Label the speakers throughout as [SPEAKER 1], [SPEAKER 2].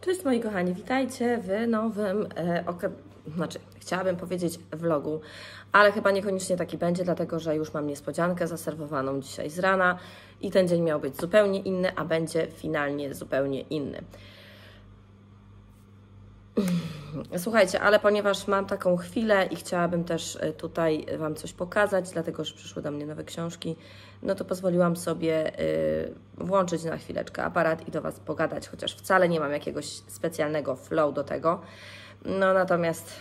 [SPEAKER 1] Cześć moi kochani, witajcie w nowym, chciałabym powiedzieć vlogu, ale chyba niekoniecznie taki będzie, dlatego że już mam niespodziankę zaserwowaną dzisiaj z rana i ten dzień miał być zupełnie inny, a będzie finalnie zupełnie inny. Słuchajcie, ale ponieważ mam taką chwilę i chciałabym też tutaj Wam coś pokazać, dlatego że przyszły do mnie nowe książki, no to pozwoliłam sobie włączyć na chwileczkę aparat i do Was pogadać, chociaż wcale nie mam jakiegoś specjalnego flow do tego. No natomiast,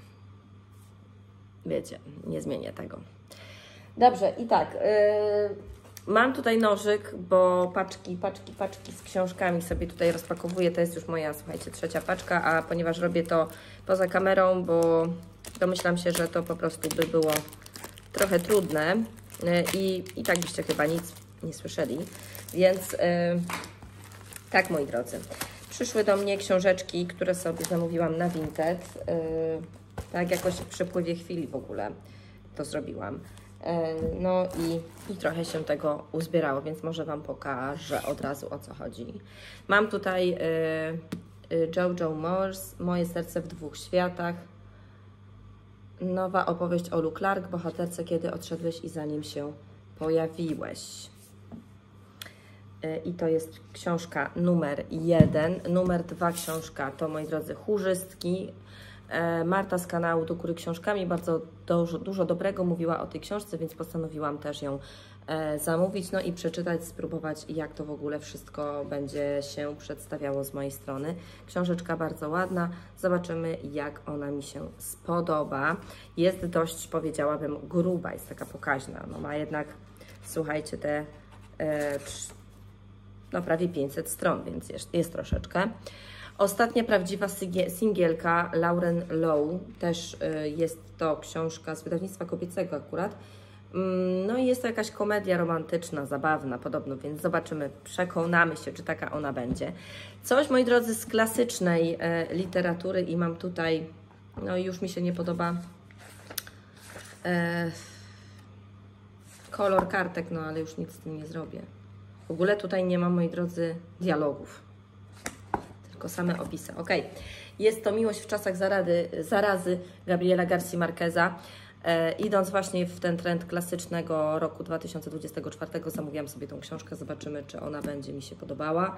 [SPEAKER 1] wiecie, nie zmienię tego. Dobrze, i tak, mam tutaj nożyk, bo paczki z książkami sobie tutaj rozpakowuję. To jest już moja, słuchajcie, trzecia paczka, a ponieważ robię to poza kamerą, bo domyślam się, że to po prostu by było trochę trudne i tak byście chyba nic nie słyszeli. Więc tak, moi drodzy, przyszły do mnie książeczki, które sobie zamówiłam na Vinted. Tak jakoś w przepływie chwili w ogóle to zrobiłam. No i trochę się tego uzbierało, więc może Wam pokażę od razu, o co chodzi. Mam tutaj Jojo Moyes, Moje serce w dwóch światach. Nowa opowieść o Lu Clark, bohaterce, kiedy odszedłeś i zanim się pojawiłeś. I to jest książka numer 1. Numer 2 książka to, moi drodzy, Chórzystki. Marta z kanału Do Góry Książkami bardzo dużo dobrego mówiła o tej książce, więc postanowiłam też ją zamówić, no i przeczytać, spróbować, jak to w ogóle wszystko będzie się przedstawiało z mojej strony. Książeczka bardzo ładna, zobaczymy, jak ona mi się spodoba. Jest dość, powiedziałabym, gruba, jest taka pokaźna, no ma jednak, słuchajcie, te no prawie 500 stron, więc jest troszeczkę. Ostatnia prawdziwa singielka Lauren Low, też jest to książka z wydawnictwa kobiecego akurat. No i jest to jakaś komedia romantyczna, zabawna podobno, więc zobaczymy, przekonamy się, czy taka ona będzie. Coś, moi drodzy, z klasycznej literatury i mam tutaj, no już mi się nie podoba kolor kartek, no ale już nic z tym nie zrobię. W ogóle tutaj nie ma, moi drodzy, dialogów. Tylko same opisy. Ok, jest to Miłość w czasach zarazy Gabriela García Márqueza. Idąc właśnie w ten trend klasycznego roku 2024, zamówiłam sobie tą książkę. Zobaczymy, czy ona będzie mi się podobała.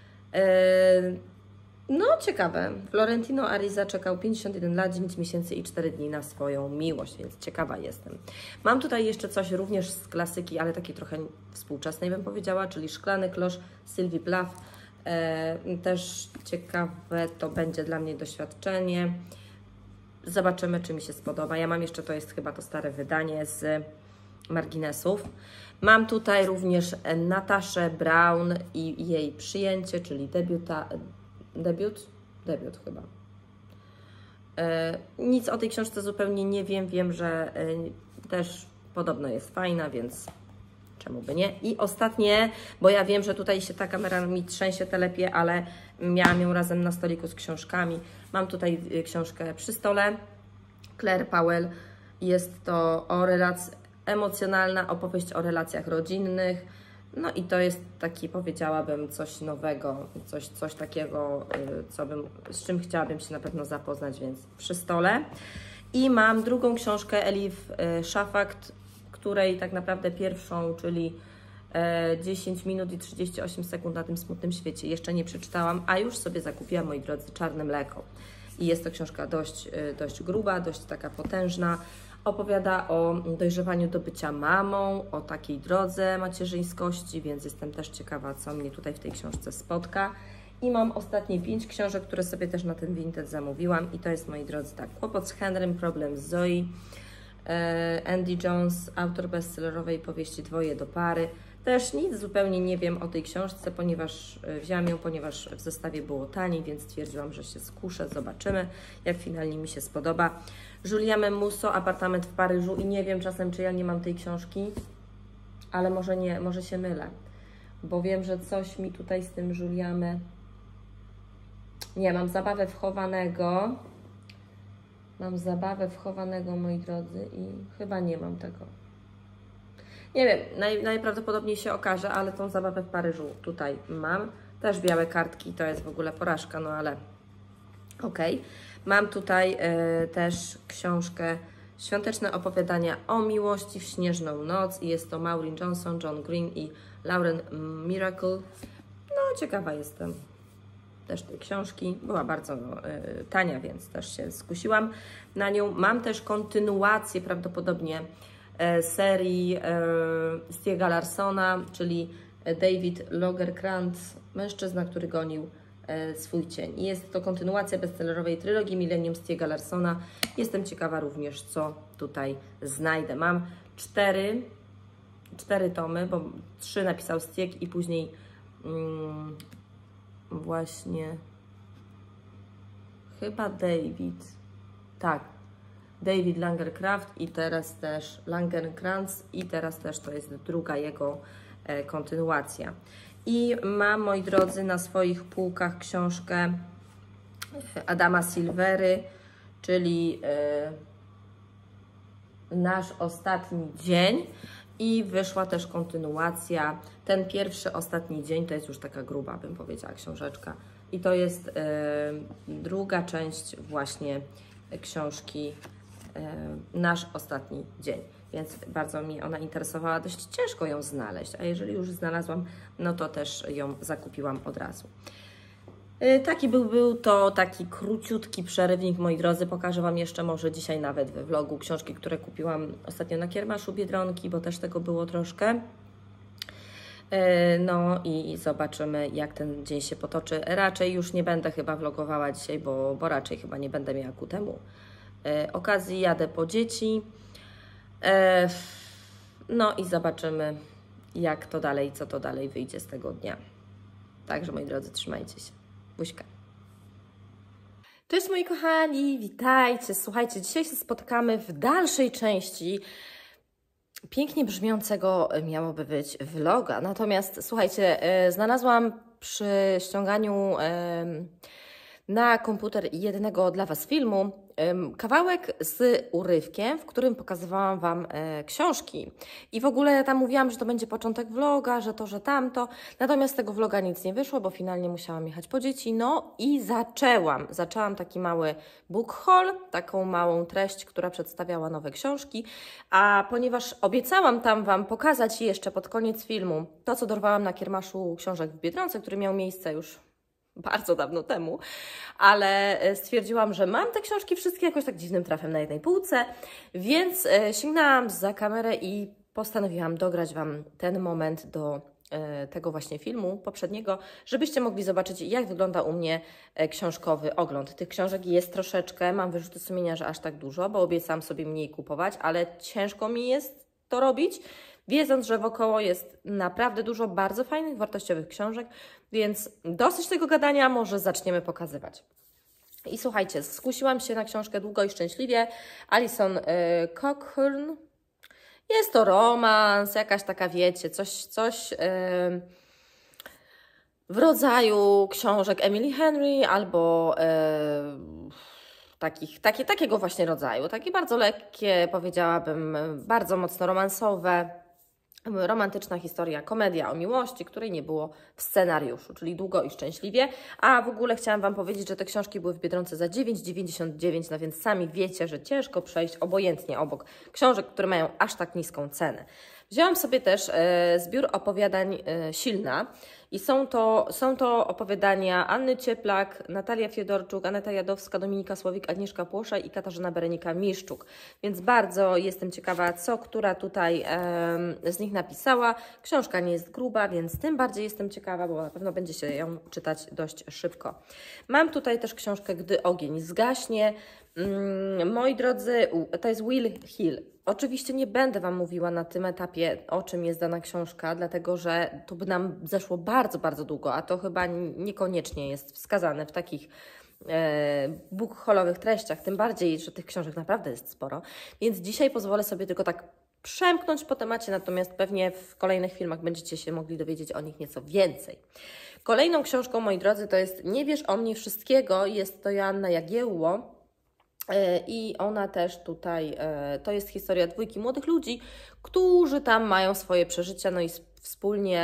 [SPEAKER 1] No, ciekawe. Florentino Ariza czekał 51 lat, 9 miesięcy i 4 dni na swoją miłość, więc ciekawa jestem. Mam tutaj jeszcze coś również z klasyki, ale takiej trochę współczesnej, bym powiedziała, czyli Szklany klosz Sylwii Plath. Też ciekawe to będzie dla mnie doświadczenie. Zobaczymy, czy mi się spodoba. Ja mam jeszcze, to jest chyba to stare wydanie z marginesów. Mam tutaj również Nataszę Brown i jej przyjęcie, czyli debiut chyba. Nic o tej książce zupełnie nie wiem. Wiem, że też podobno jest fajna, więc czemu by nie? I ostatnie, bo ja wiem, że tutaj się ta kamera mi trzęsie, telepie, ale miałam ją razem na stoliku z książkami. Mam tutaj książkę Przy stole, Claire Powell. Jest to emocjonalna opowieść o relacjach rodzinnych. No i to jest taki, powiedziałabym, coś nowego, coś takiego, z czym chciałabym się na pewno zapoznać, więc Przy stole. I mam drugą książkę Elif Shafak, której tak naprawdę pierwszą, czyli 10 minut i 38 sekund na tym smutnym świecie jeszcze nie przeczytałam, a już sobie zakupiłam, moi drodzy, Czarne mleko. I jest to książka dość gruba, dość taka potężna. Opowiada o dojrzewaniu do bycia mamą, o takiej drodze macierzyńskości, więc jestem też ciekawa, co mnie tutaj w tej książce spotka. I mam ostatnie 5 książek, które sobie też na ten Vinted zamówiłam i to jest, moi drodzy, tak, Kłopot z Henrym, Problem z Zoe, Andy Jones, autor bestsellerowej powieści Dwoje do pary. Też nic zupełnie nie wiem o tej książce, ponieważ wzięłam ją, ponieważ w zestawie było taniej, więc stwierdziłam, że się skuszę. Zobaczymy, jak finalnie mi się spodoba. Juliane Musso, Apartament w Paryżu i nie wiem czasem, czy ja nie mam tej książki, ale może nie, może się mylę, bo wiem, że coś mi tutaj z tym Juliane... Nie, mam Zabawę wchowanego. Mam Zabawę wchowanego, moi drodzy, i chyba nie mam tego. Nie wiem, najprawdopodobniej się okaże, ale tą Zabawę w Paryżu tutaj mam. Też białe kartki, to jest w ogóle porażka, no ale okej. Mam tutaj też książkę Świąteczne opowiadania o miłości w śnieżną noc i jest to Maureen Johnson, John Green i Lauren Miracle. No, ciekawa jestem też tej książki. Była bardzo tania, więc też się skusiłam na nią. Mam też kontynuację prawdopodobnie serii Stiega Larsona, czyli David Lagercrantz, mężczyzna, który gonił swój cień. Jest to kontynuacja bestsellerowej trylogii Millennium Stiega Larsona. Jestem ciekawa również, co tutaj znajdę. Mam cztery tomy, bo 3 napisał Stieg i później właśnie chyba David Lagercrantz i teraz też Lagercrantz i teraz też to jest druga jego kontynuacja. I mam, moi drodzy, na swoich półkach książkę Adama Silvery, czyli Nasz ostatni dzień. I wyszła też kontynuacja. Ten pierwszy, ostatni dzień to jest już taka gruba, bym powiedziała, książeczka. I to jest druga część właśnie książki Nasz ostatni dzień. Więc bardzo mnie ona interesowała, dość ciężko ją znaleźć, a jeżeli już znalazłam, no to też ją zakupiłam od razu. Taki był to taki króciutki przerywnik, moi drodzy. Pokażę Wam jeszcze może dzisiaj nawet we vlogu książki, które kupiłam ostatnio na kiermaszu Biedronki, bo też tego było troszkę. No i zobaczymy, jak ten dzień się potoczy. Raczej już nie będę chyba vlogowała dzisiaj, bo raczej chyba nie będę miała ku temu okazji. Jadę po dzieci. No i zobaczymy, jak to dalej, co to dalej wyjdzie z tego dnia. Także, moi drodzy, trzymajcie się. Buźka. Cześć moi kochani, witajcie. Słuchajcie, dzisiaj się spotykamy w dalszej części pięknie brzmiącego miałoby być vloga. Natomiast słuchajcie, znalazłam przy ściąganiu na komputer jednego dla Was filmu kawałek z urywkiem, w którym pokazywałam Wam książki. I w ogóle tam mówiłam, że to będzie początek vloga, że to, że tamto. Natomiast z tego vloga nic nie wyszło, bo finalnie musiałam jechać po dzieci. No i zaczęłam taki mały book haul, taką małą treść, która przedstawiała nowe książki. A ponieważ obiecałam tam Wam pokazać jeszcze pod koniec filmu to, co dorwałam na kiermaszu książek w Biedronce, który miał miejsce już bardzo dawno temu, ale stwierdziłam, że mam te książki wszystkie jakoś tak dziwnym trafem na jednej półce, więc sięgnęłam za kamerę i postanowiłam dograć Wam ten moment do tego właśnie filmu poprzedniego, żebyście mogli zobaczyć, jak wygląda u mnie książkowy ogląd. Tych książek jest troszeczkę, mam wyrzuty sumienia, że aż tak dużo, bo obiecałam sobie mniej kupować, ale ciężko mi jest to robić, wiedząc, że wokoło jest naprawdę dużo bardzo fajnych, wartościowych książek, więc dosyć tego gadania, może zaczniemy pokazywać. I słuchajcie, skusiłam się na książkę Długo i szczęśliwie, Alison Cochrane. Jest to romans, jakaś taka, wiecie, coś w rodzaju książek Emily Henry albo takiego właśnie rodzaju. Takie bardzo lekkie, powiedziałabym, bardzo mocno romansowe. Romantyczna historia, komedia o miłości, której nie było w scenariuszu, czyli Długo i szczęśliwie. A w ogóle chciałam Wam powiedzieć, że te książki były w Biedronce za 9,99, no więc sami wiecie, że ciężko przejść obojętnie obok książek, które mają aż tak niską cenę. Wzięłam sobie też zbiór opowiadań Silna i są to opowiadania Anny Cieplak, Natalia Fiedorczuk, Aneta Jadowska, Dominika Słowik, Agnieszka Płoszaj i Katarzyna Berenika-Miszczuk. Więc bardzo jestem ciekawa, co która tutaj z nich napisała. Książka nie jest gruba, więc tym bardziej jestem ciekawa, bo na pewno będzie się ją czytać dość szybko. Mam tutaj też książkę Gdy ogień zgaśnie. Moi drodzy, to jest Will Hill. Oczywiście nie będę Wam mówiła na tym etapie, o czym jest dana książka, dlatego że to by nam zeszło bardzo, bardzo długo, a to chyba niekoniecznie jest wskazane w takich book haulowych treściach, tym bardziej, że tych książek naprawdę jest sporo. Więc dzisiaj pozwolę sobie tylko tak przemknąć po temacie, natomiast pewnie w kolejnych filmach będziecie się mogli dowiedzieć o nich nieco więcej. Kolejną książką, moi drodzy, to jest Nie wiesz o mnie wszystkiego, jest to Joanna Jagiełło. I ona też tutaj, to jest historia dwójki młodych ludzi, którzy tam mają swoje przeżycia, no i wspólnie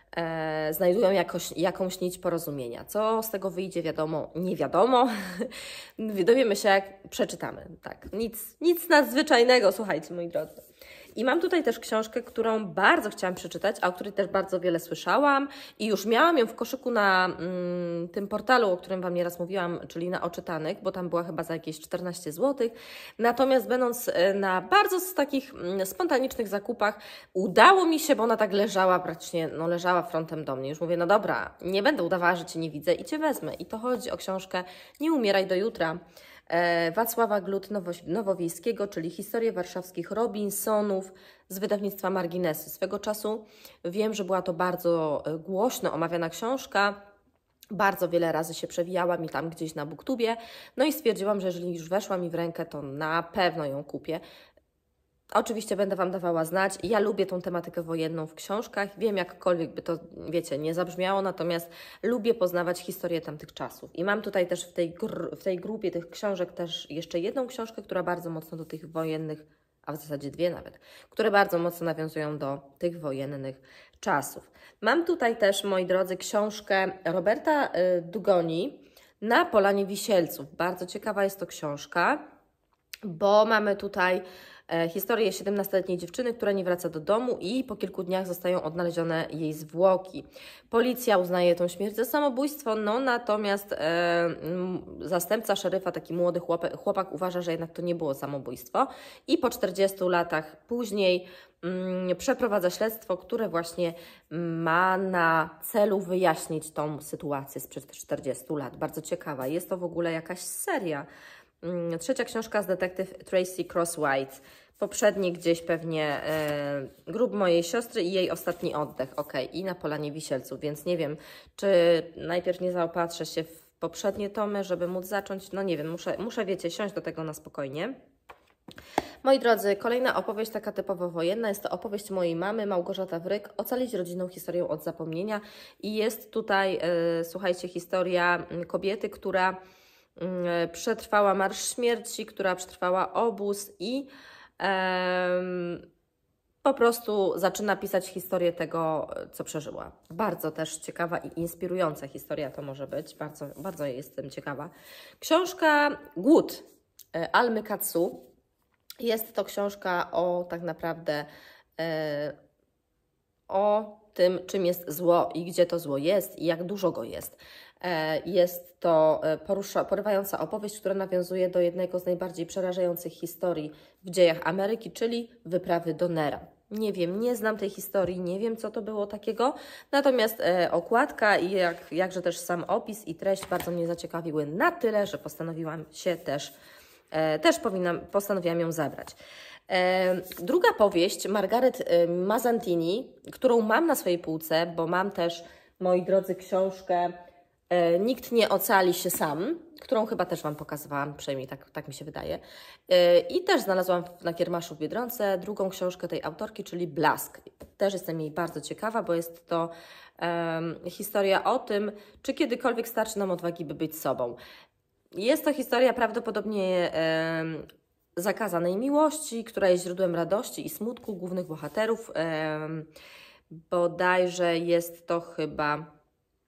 [SPEAKER 1] znajdują jakąś nić porozumienia. Co z tego wyjdzie, wiadomo, nie wiadomo. Dowiemy się, jak przeczytamy. Tak, nic nadzwyczajnego, słuchajcie, moi drodzy. I mam tutaj też książkę, którą bardzo chciałam przeczytać, a o której też bardzo wiele słyszałam i już miałam ją w koszyku na tym portalu, o którym Wam nieraz mówiłam, czyli na Oczytanych, bo tam była chyba za jakieś 14 zł. Natomiast będąc na bardzo takich spontanicznych zakupach, udało mi się, bo ona tak leżała praktycznie, no leżała frontem do mnie. Już mówię, no dobra, nie będę udawała, że Cię nie widzę i Cię wezmę. I to chodzi o książkę Nie umieraj do jutra. Wacława Glut-Nowowiejskiego, czyli Historię warszawskich Robinsonów z wydawnictwa Marginesy. Swego czasu wiem, że była to bardzo głośno omawiana książka, bardzo wiele razy się przewijała mi tam gdzieś na BookTubie, no i stwierdziłam, że jeżeli już weszła mi w rękę, to na pewno ją kupię. Oczywiście będę Wam dawała znać. Ja lubię tą tematykę wojenną w książkach. Wiem, jakkolwiek by to, wiecie, nie zabrzmiało, natomiast lubię poznawać historię tamtych czasów. I mam tutaj też w tej grupie tych książek też jeszcze jedną książkę, która bardzo mocno do tych wojennych, a w zasadzie dwie nawet, które bardzo mocno nawiązują do tych wojennych czasów. Mam tutaj też, moi drodzy, książkę Roberta Dugoni Na Polanie Wisielców. Bardzo ciekawa jest to książka, bo mamy tutaj historię 17-letniej dziewczyny, która nie wraca do domu i po kilku dniach zostają odnalezione jej zwłoki. Policja uznaje tą śmierć za samobójstwo, no natomiast zastępca szeryfa, taki młody chłopak uważa, że jednak to nie było samobójstwo i po 40 latach później przeprowadza śledztwo, które właśnie ma na celu wyjaśnić tą sytuację sprzed 40 lat. Bardzo ciekawa. Jest to w ogóle jakaś seria. Trzecia książka z detektyw Tracy Crosswhite. Poprzedni gdzieś pewnie Grób mojej siostry i jej ostatni oddech. Ok, i Na Polanie Wisielców, więc nie wiem, czy najpierw nie zaopatrzę się w poprzednie tomy, żeby móc zacząć. No nie wiem, muszę wiecie, siąść do tego na spokojnie. Moi drodzy, kolejna opowieść taka typowo wojenna. Jest to opowieść mojej mamy, Małgorzata Wryk, Ocalić rodzinną historię od zapomnienia. I jest tutaj, słuchajcie, historia kobiety, która przetrwała Marsz Śmierci, która przetrwała obóz i po prostu zaczyna pisać historię tego, co przeżyła. Bardzo też ciekawa i inspirująca historia to może być. Bardzo, bardzo jestem ciekawa. Książka Głód Almy Katsu. Jest to książka o tak naprawdę o tym, czym jest zło i gdzie to zło jest i jak dużo go jest. Jest to porywająca opowieść, która nawiązuje do jednego z najbardziej przerażających historii w dziejach Ameryki, czyli wyprawy do Nera. Nie wiem, nie znam tej historii, nie wiem, co to było takiego, natomiast okładka i jakże też sam opis i treść bardzo mnie zaciekawiły na tyle, że postanowiłam się postanowiłam ją zabrać. Druga powieść, Margaret Mazzantini, którą mam na swojej półce, bo mam też, moi drodzy, książkę Nikt nie ocali się sam, którą chyba też Wam pokazywałam, przynajmniej tak mi się wydaje. I też znalazłam na kiermaszu w Biedronce drugą książkę tej autorki, czyli Blask. Też jestem jej bardzo ciekawa, bo jest to historia o tym, czy kiedykolwiek starczy nam odwagi, by być sobą. Jest to historia prawdopodobnie zakazanej miłości, która jest źródłem radości i smutku głównych bohaterów. Bodajże jest to chyba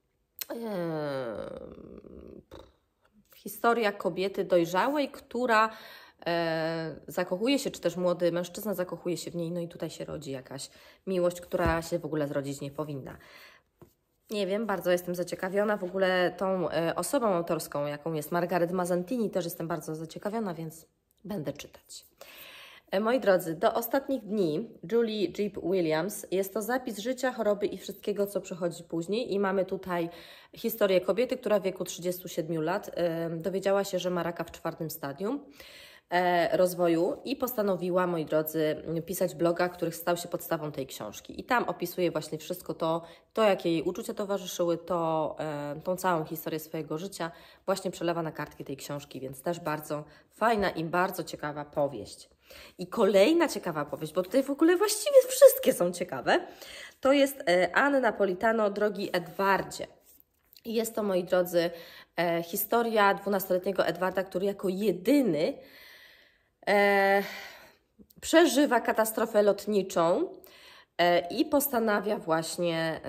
[SPEAKER 1] historia kobiety dojrzałej, która zakochuje się, czy też młody mężczyzna zakochuje się w niej, no i tutaj się rodzi jakaś miłość, która się w ogóle zrodzić nie powinna. Nie wiem, bardzo jestem zaciekawiona w ogóle tą osobą autorską, jaką jest Margaret Mazzantini, też jestem bardzo zaciekawiona, więc będę czytać. Moi drodzy, Do ostatnich dni Julie Jeep Williams jest to zapis życia, choroby i wszystkiego, co przychodzi później i mamy tutaj historię kobiety, która w wieku 37 lat dowiedziała się, że ma raka w 4. stadium rozwoju i postanowiła, moi drodzy, pisać bloga, który stał się podstawą tej książki. I tam opisuje właśnie wszystko to jakie jej uczucia towarzyszyły, tą całą historię swojego życia właśnie przelewa na kartki tej książki, więc też bardzo fajna i bardzo ciekawa powieść. I kolejna ciekawa powieść, bo tutaj w ogóle właściwie wszystkie są ciekawe, to jest Anna Napolitano, Drogi Edwardzie. I jest to, moi drodzy, historia 12-letniego Edwarda, który jako jedyny przeżywa katastrofę lotniczą i postanawia właśnie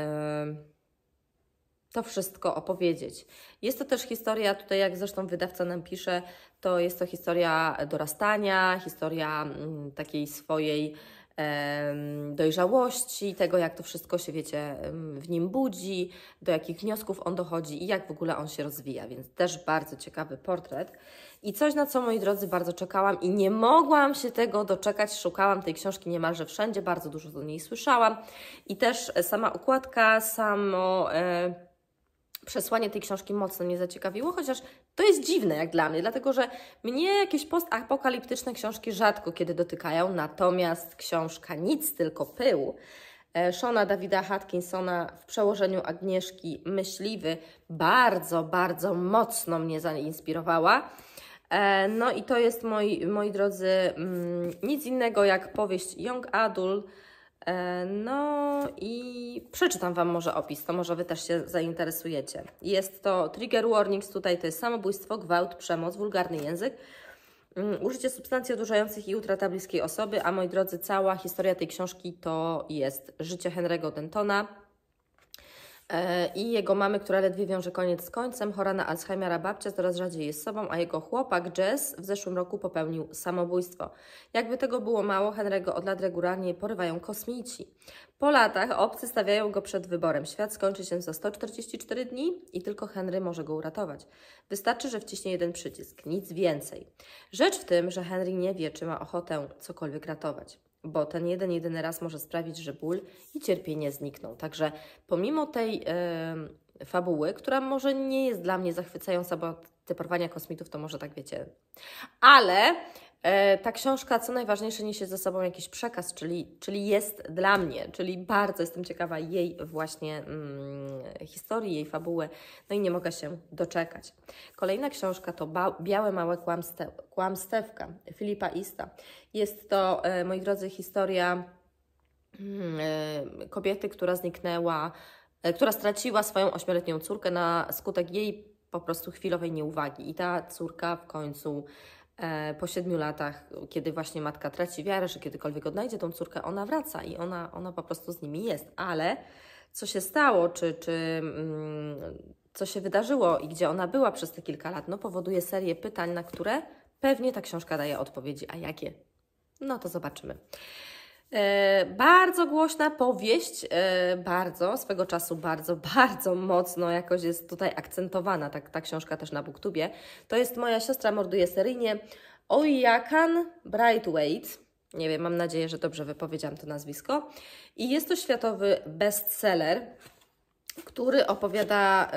[SPEAKER 1] to wszystko opowiedzieć. Jest to też historia, tutaj jak zresztą wydawca nam pisze, to jest to historia dorastania, historia takiej swojej dojrzałości, tego jak to wszystko się, wiecie, w nim budzi, do jakich wniosków on dochodzi i jak w ogóle on się rozwija, więc też bardzo ciekawy portret. I coś, na co, moi drodzy, bardzo czekałam i nie mogłam się tego doczekać, szukałam tej książki niemalże wszędzie, bardzo dużo do niej słyszałam i też sama okładka, samo przesłanie tej książki mocno mnie zaciekawiło, chociaż to jest dziwne jak dla mnie, dlatego że mnie jakieś postapokaliptyczne książki rzadko kiedy dotykają, natomiast książka Nic, tylko pył Shona Davida Hodkinsona w przełożeniu Agnieszki Myśliwy bardzo, bardzo mocno mnie zainspirowała. No i to jest, moi drodzy, nic innego jak powieść young adult. No i przeczytam Wam może opis, to może Wy też się zainteresujecie. Jest to trigger warnings, tutaj to jest samobójstwo, gwałt, przemoc, wulgarny język, użycie substancji odurzających i utrata bliskiej osoby, a moi drodzy, cała historia tej książki to jest życie Henry'ego Dentona i jego mamy, która ledwie wiąże koniec z końcem, chora na Alzheimera babcia coraz rzadziej jest sobą, a jego chłopak Jess w zeszłym roku popełnił samobójstwo. Jakby tego było mało, Henry'ego od lat regularnie porywają kosmici. Po latach obcy stawiają go przed wyborem. Świat skończy się za 144 dni i tylko Henry może go uratować. Wystarczy, że wciśnie jeden przycisk, nic więcej. Rzecz w tym, że Henry nie wie, czy ma ochotę cokolwiek ratować, bo ten jedyny raz może sprawić, że ból i cierpienie znikną. Także pomimo tej fabuły, która może nie jest dla mnie zachwycająca, bo te porwania kosmitów to może tak, wiecie, ale ta książka, co najważniejsze, niesie ze sobą jakiś przekaz, czyli jest dla mnie, czyli bardzo jestem ciekawa jej właśnie historii, jej fabuły, no i nie mogę się doczekać. Kolejna książka to Białe małe kłamstewka Filipa Ista. Jest to, moi drodzy, historia kobiety, która zniknęła, która straciła swoją 8-letnią córkę na skutek jej po prostu chwilowej nieuwagi i ta córka w końcu po 7 latach, kiedy właśnie matka traci wiarę, że kiedykolwiek odnajdzie tą córkę, ona wraca i ona po prostu z nimi jest. Ale co się stało, co się wydarzyło i gdzie ona była przez te kilka lat, no powoduje serię pytań, na które pewnie ta książka daje odpowiedzi. A jakie? No to zobaczymy. Bardzo głośna powieść, swego czasu bardzo mocno jakoś jest tutaj akcentowana, ta książka też na BookTubie. To jest Moja siostra morduje seryjnie, Oiakan Braithwaite. Nie wiem, mam nadzieję, że dobrze wypowiedziałam to nazwisko. I jest to światowy bestseller, który opowiada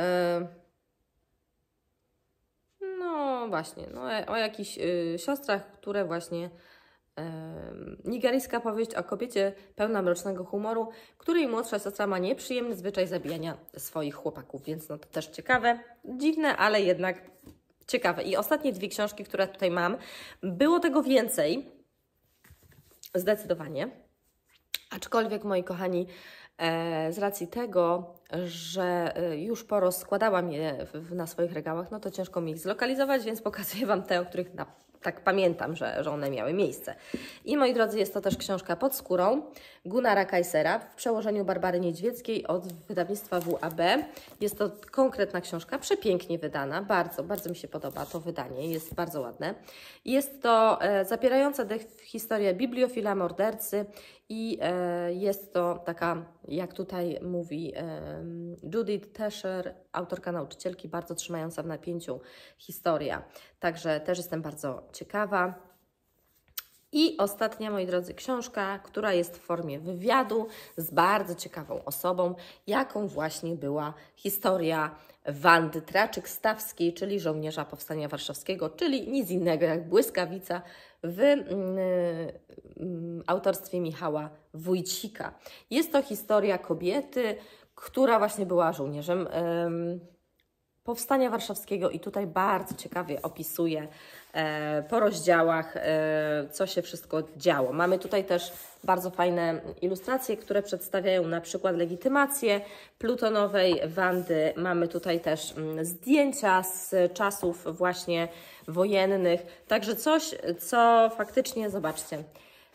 [SPEAKER 1] no właśnie, o jakichś siostrach, które właśnie nigeryjska powieść o kobiecie pełna mrocznego humoru, której młodsza siostra ma nieprzyjemny zwyczaj zabijania swoich chłopaków, więc no to też ciekawe, dziwne, ale jednak ciekawe. I ostatnie 2 książki, które tutaj mam, było tego więcej, zdecydowanie, aczkolwiek, moi kochani, z racji tego, że już porozkładałam je na swoich regałach, no to ciężko mi ich zlokalizować, więc pokazuję Wam te, o których tak pamiętam, że one miały miejsce. I moi drodzy, jest to też książka Pod skórą Gunnara Kaisera w przełożeniu Barbary Niedźwieckiej od wydawnictwa WAB. Jest to konkretna książka, przepięknie wydana, bardzo mi się podoba to wydanie, jest bardzo ładne. Jest to zapierająca historia bibliofila, mordercy i jest to taka, jak tutaj mówi Judith Tescher, autorka nauczycielki, bardzo trzymająca w napięciu historia. Także też jestem bardzo ciekawa. I ostatnia, moi drodzy, książka, która jest w formie wywiadu z bardzo ciekawą osobą, jaką właśnie była historia Wandy Traczyk-Stawskiej, czyli żołnierza Powstania Warszawskiego, czyli nic innego jak Błyskawica w autorstwie Michała Wójcika. Jest to historia kobiety, która właśnie była żołnierzem Powstania Warszawskiego i tutaj bardzo ciekawie opisuje po rozdziałach, co się wszystko działo. Mamy tutaj też bardzo fajne ilustracje, które przedstawiają na przykład legitymację plutonowej Wandy. Mamy tutaj też zdjęcia z czasów właśnie wojennych. Także coś, co faktycznie, zobaczcie,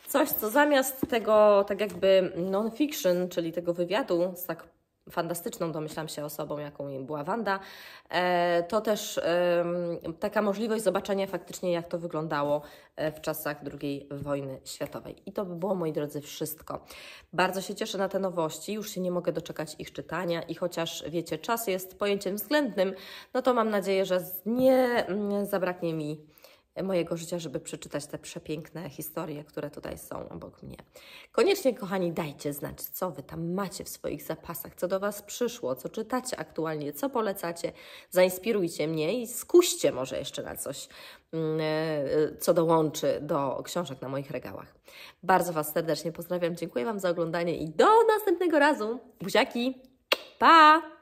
[SPEAKER 1] coś, co zamiast tego, tak jakby non-fiction, czyli tego wywiadu z tak fantastyczną, domyślam się, osobą, jaką była Wanda, to też taka możliwość zobaczenia faktycznie, jak to wyglądało w czasach II wojny światowej. I to by było, moi drodzy, wszystko. Bardzo się cieszę na te nowości, już się nie mogę doczekać ich czytania i chociaż, wiecie, czas jest pojęciem względnym, no to mam nadzieję, że nie zabraknie mi mojego życia, żeby przeczytać te przepiękne historie, które tutaj są obok mnie. Koniecznie, kochani, dajcie znać, co Wy tam macie w swoich zapasach, co do Was przyszło, co czytacie aktualnie, co polecacie. Zainspirujcie mnie i skuście może jeszcze na coś, co dołączy do książek na moich regałach. Bardzo Was serdecznie pozdrawiam, dziękuję Wam za oglądanie i do następnego razu. Buziaki, pa!